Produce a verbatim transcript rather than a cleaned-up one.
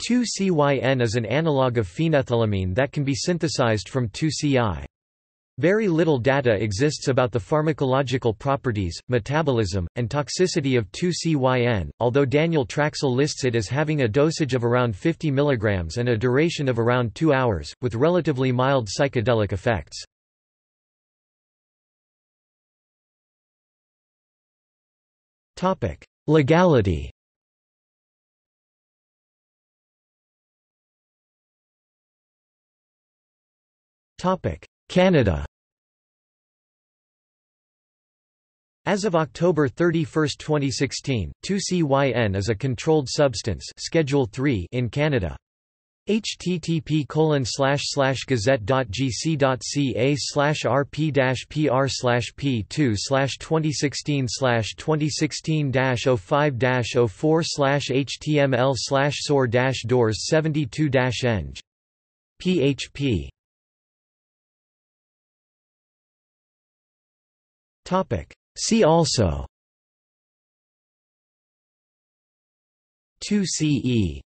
two C Y N is an analog of phenethylamine that can be synthesized from two C I. Very little data exists about the pharmacological properties, metabolism, and toxicity of two C Y N, although Daniel Traxel lists it as having a dosage of around fifty milligrams and a duration of around two hours, with relatively mild psychedelic effects. Legality. Canada. As of October thirty-first twenty sixteen, two C Y N is a controlled substance Schedule three in Canada. H T T P colon slash slash gazette dot g c dot c a slash r p dash p r slash p two slash twenty sixteen slash twenty sixteen dash oh five dash oh four slash h t m l slash soar dash doors seventy-two dash eng. P H P. Topic. See also two C E